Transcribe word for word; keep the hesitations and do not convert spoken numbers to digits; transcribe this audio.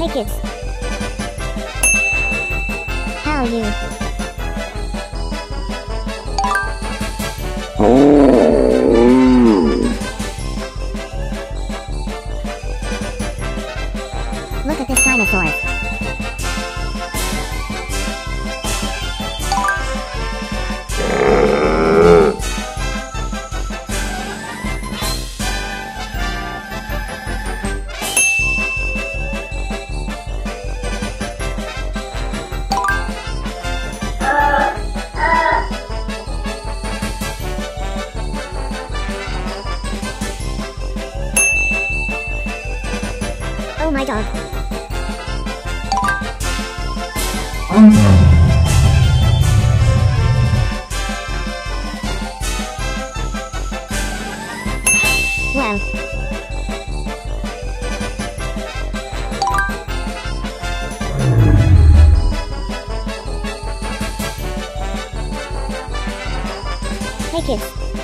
Hey kids. How are you? Look at this dinosaur. Oh my dog. Well. Hey kids.